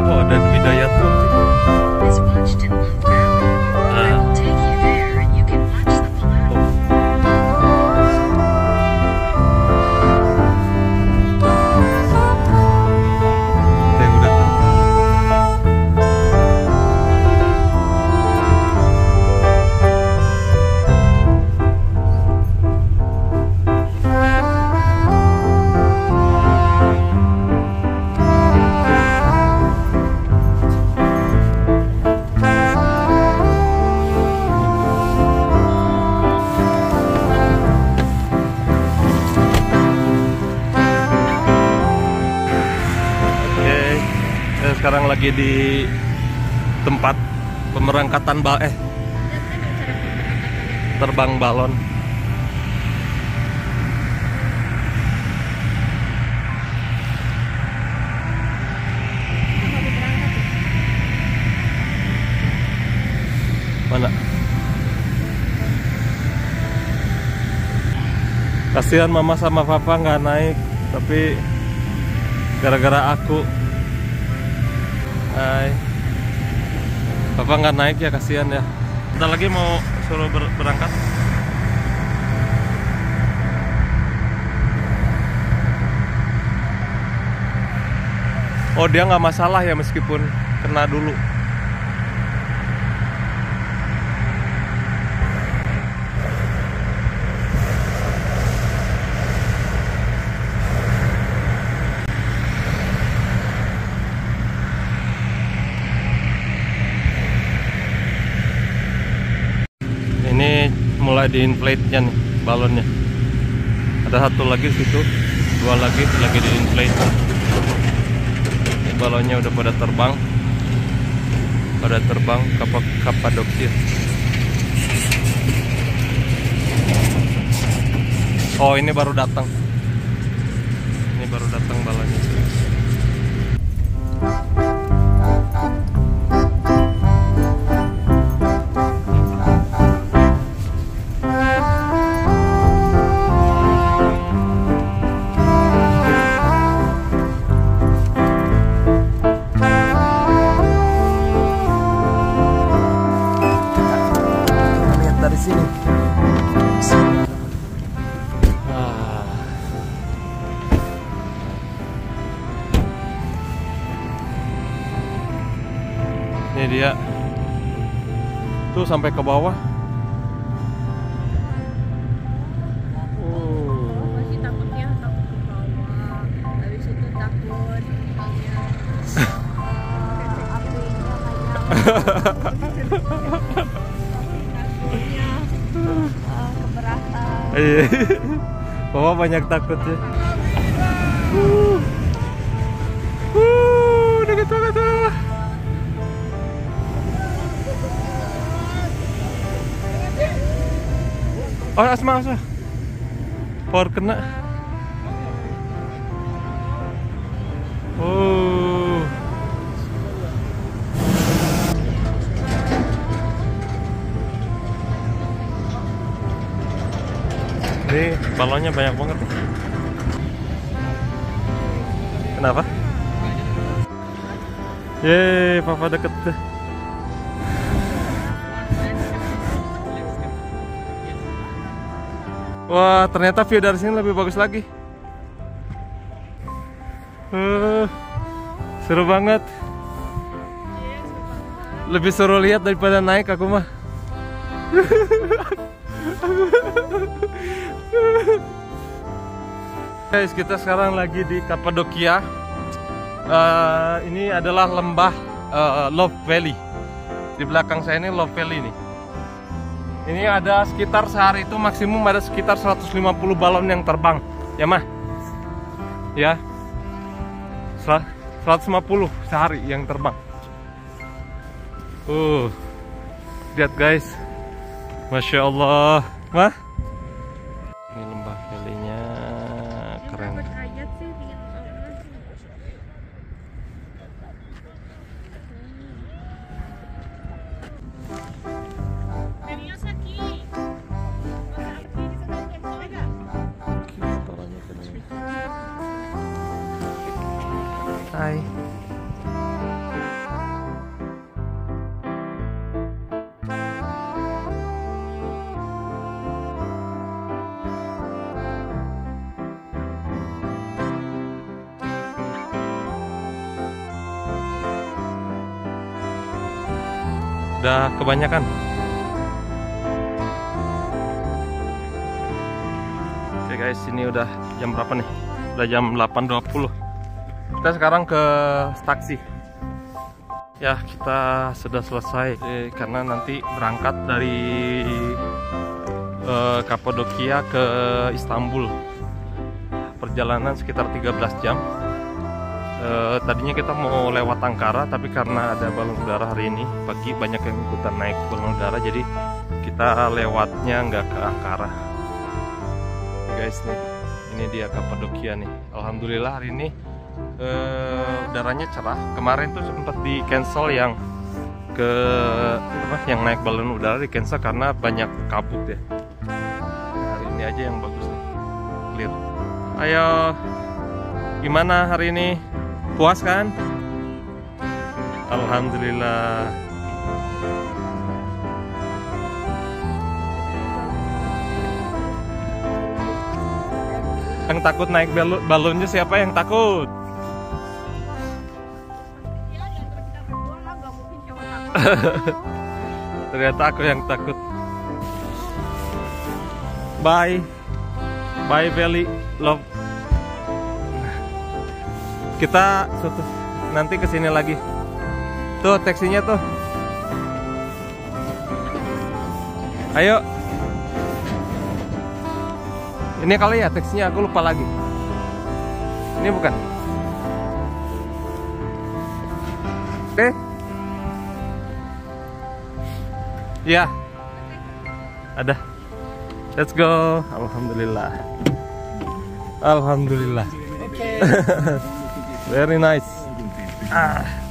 Oh, ada Widayatul sih. This watch to Love Valley. I will take you there and you can watch the flowers. Ada yang udah terbang. Sekarang lagi di tempat pemerangkatan terbang balon. Mana? Kasihan mama sama papa nggak naik, tapi gara-gara aku. Hai. Papa nggak naik ya, kasihan ya. Bentar lagi mau suruh berangkat. Oh, dia nggak masalah ya meskipun kena dulu. Ini mulai di-inflate-nya nih balonnya. Ada satu lagi situ, dua lagi di-inflate. Ini balonnya udah pada terbang ke Kapadokia. Oh, ini baru datang. Ini baru datang balonnya. Ini dia tuh sampai ke bawah. Masih takutnya takut ke bawah. Habis itu takut misalnya apinya takutnya keberatan. Iya. Bawa banyak takutnya. Deket banget tuh. Oh, Asma. Power kena. Oh. Ini balonnya banyak banget. Kenapa? Yeay, papa deket deh. Wah, ternyata view dari sini lebih bagus lagi. Seru banget. Lebih seru lihat daripada naik aku mah. Guys, kita sekarang lagi di Kapadokia. Ini adalah lembah Love Valley. Di belakang saya ini Love Valley nih. Ini ada sekitar sehari itu maksimum ada sekitar 150 balon yang terbang. Ya mah? Ya. 150 sehari yang terbang. Lihat guys. Masya Allah. Mah? Ini lembah valley-nya keren. Hai. Udah kebanyakan. Oke guys, ini udah jam berapa nih? Udah jam 8.20. Kita sekarang ke taksi. Ya, kita sudah selesai karena nanti berangkat dari Kapadokia ke Istanbul. Perjalanan sekitar 13 jam. Tadinya kita mau lewat Ankara, tapi karena ada balon udara hari ini pagi, banyak yang ikutan naik balon udara, jadi kita lewatnya nggak ke Ankara. Guys nih, ini dia Kapadokia nih. Alhamdulillah hari ini udaranya cerah. Kemarin tuh sempat di cancel yang yang naik balon udara, di cancel karena banyak kabut ya. Hari ini aja yang bagus nih, clear. Ayo, gimana hari ini? Puas kan? Alhamdulillah. Yang takut naik balonnya siapa yang takut? Ternyata aku yang takut. Bye. Bye Valley Love. Kita nanti kesini lagi. Tuh taksinya tuh. Ayo. Ini kali ya taksinya, aku lupa lagi. Ini bukan. Oke. Ya. Ada. Let's go. Alhamdulillah. Alhamdulillah. Okay. Very nice. Ah.